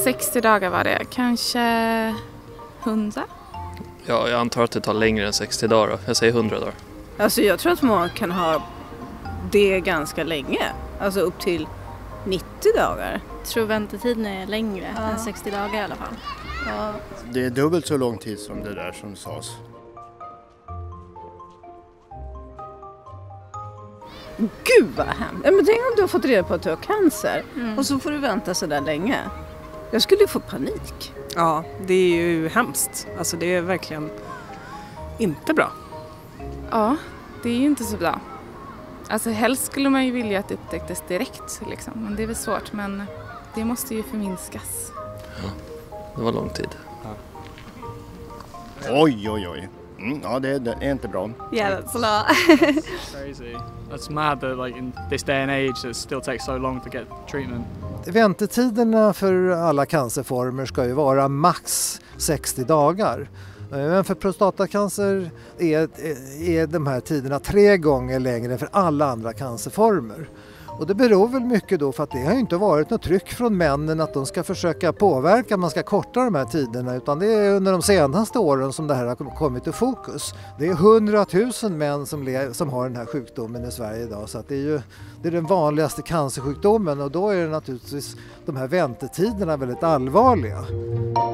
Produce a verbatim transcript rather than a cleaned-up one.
sextio dagar var det. Kanske hundra? Ja, jag antar att det tar längre än sextio dagar då. Jag säger hundra dagar. Alltså jag tror att man kan ha det ganska länge. Alltså upp till nittio dagar. Jag tror väntetiden är längre ja. än sextio dagar i alla fall. Ja. Det är dubbelt så lång tid som det där som sades. Gud vad hemskt. Men tänk om du har fått reda på att du har cancer Mm. och så får du vänta så där länge. Jag skulle ju få panik. Ja, det är ju hemskt. Alltså det är verkligen inte bra. Ja, det är ju inte så bra. Alltså helst skulle man ju vilja att det upptäcktes direkt liksom. Men det är väl svårt, men det måste ju förminskas. Ja, det var lång tid. Ja. Oj, oj, oj. Mm, ja, det, det är inte bra. Yeah, that's a lot. Crazy. That's mad that like in this day and age it still takes so long to get treatment. Väntetiderna för alla cancerformer ska ju vara max sextio dagar. Men för prostatacancer är, är de här tiderna tre gånger längre än för alla andra cancerformer. Och det beror väl mycket då för att det har ju inte varit något tryck från männen att de ska försöka påverka, man ska korta de här tiderna, utan det är under de senaste åren som det här har kommit i fokus. Det är hundratusen män som, le- som har den här sjukdomen i Sverige idag, så att det är ju det är den vanligaste cancersjukdomen och då är det naturligtvis de här väntetiderna väldigt allvarliga.